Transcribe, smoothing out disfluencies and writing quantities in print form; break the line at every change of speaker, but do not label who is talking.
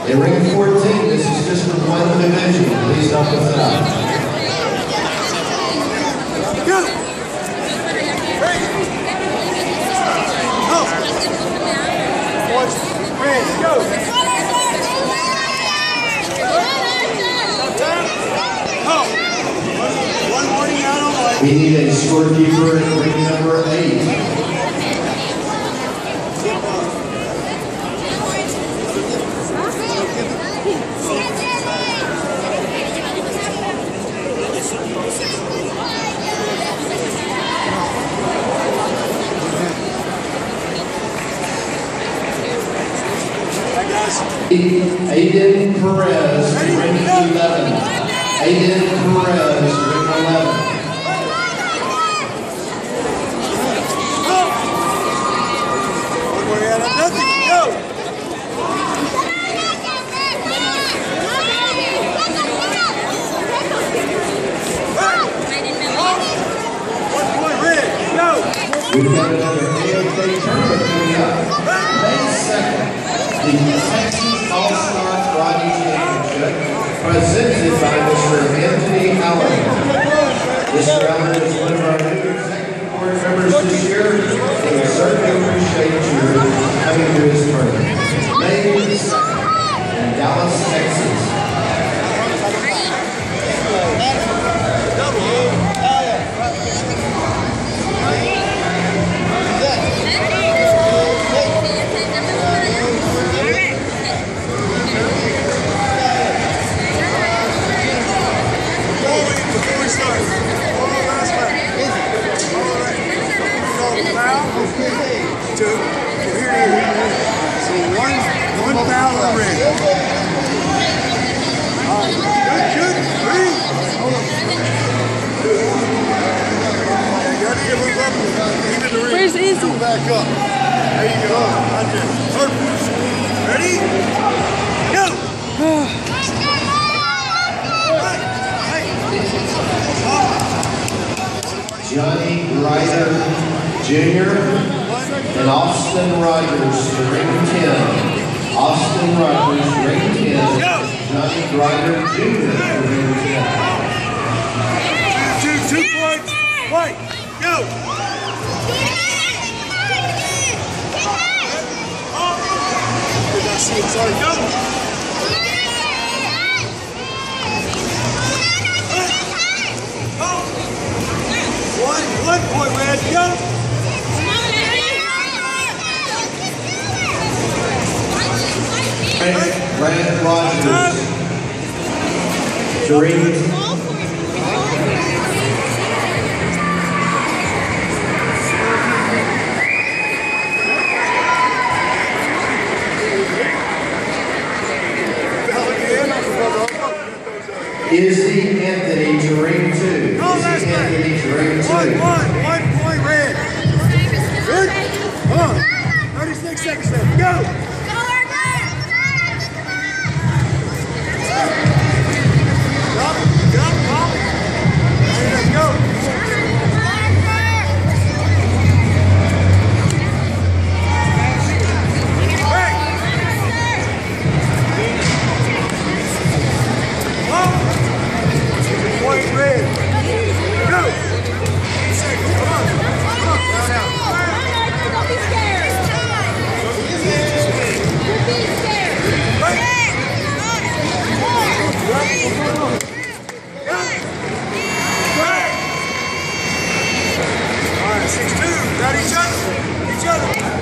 In ring 14, this is just for one division. Please help us out.
Go!
We need a scorekeeper in ring number 8. Aiden Perez, ring 11. Aiden Perez, ring 11. We've got another AOK tournament coming up May 2nd. The Texas All-Star Karate Championship presented by Mr. Anthony Allen. Mr. Allen is one of our new executive board members this year, and we certainly appreciate you coming to his tournament. May 2nd in Dallas, Texas.
One foul on the ring. Good. Three.
Where's Izzy?
Go back up. There you go. Perfect. Ready? Go.
Johnny Ryder Jr. and Austin Rogers to ring 10. Austin Rogers, ring 10. Johnny Ryder Jr. to ring 10.
2 points. White. Go. Sorry, go. 1 point, red. Go.
Brandon Rogers to ring. Izzy Anthony to ring 2. Izzy Anthony to ring 2.
1 point, red. Good. Come on. 36 seconds left. Go. Got each other.